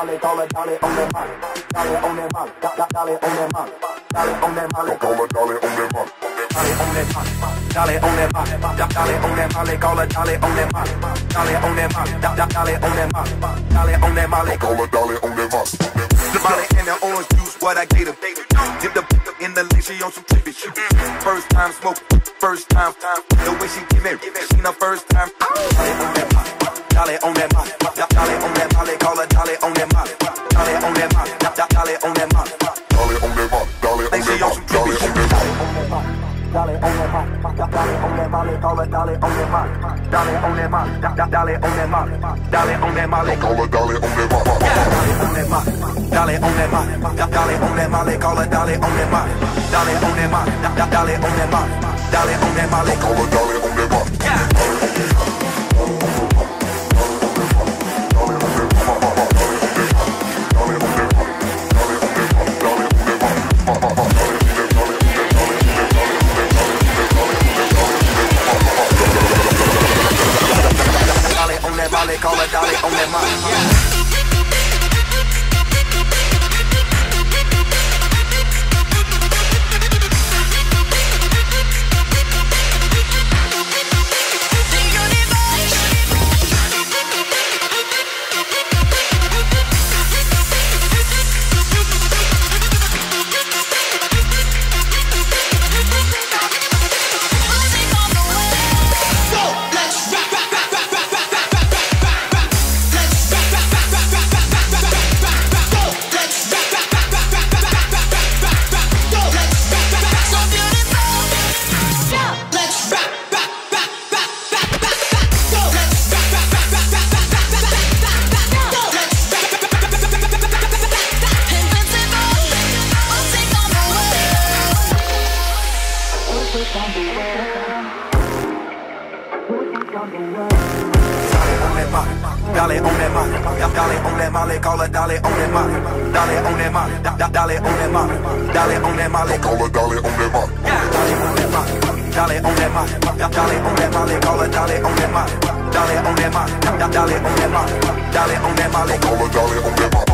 Molly, call her Dolly on that Molly. Dolly on that Molly, Dolly on that Molly. Dolly on that Molly, call her Dolly on that Molly. Dolly on that Molly, Dolly on that Molly. Dolly on that Molly, call her Dolly on that Molly. Dolly on that Molly, Dolly on that Molly. Dolly on that Molly, call her Dolly on that Molly. The Molly and the orange juice, what I gave her. Dip the in the lake, she on some trippy shit. First time smoke, first time. The way she give it, she the first time. Dolly on that Molly, Dolly on that Molly. Dolly on that Molly, call her Dolly on that Molly. Dolly on that Molly, Dolly on that Molly. Dolly on that Molly, Dolly on that Molly. Dolly on that Molly. Dolly on that Molly, Dolly on that Molly, call her Dolly on that Molly. Dolly on that Molly, Dolly on that Molly. Dolly on that Molly, call her Dolly on that Molly. Dolly on that Molly, Dolly on that Molly. Dolly on that Molly, call her Dolly on that Molly. Dolly on that Molly, Dolly on that Molly. Dolly on that Molly, call her Dolly on that Molly. Molly, call her Dolly on that Molly. Dolly on that Molly, Dolly on that Molly, call her Dolly on that Molly. Dolly on that Molly, Dolly on that Molly. Dolly on that Molly, call her Dolly on that Molly. Dolly on that Molly, Dolly on that Molly. Dolly on that Molly, call her Dolly on that Molly. Dolly on that Molly, Dolly on that Molly. Dolly on that Molly, call her Dolly on that Molly.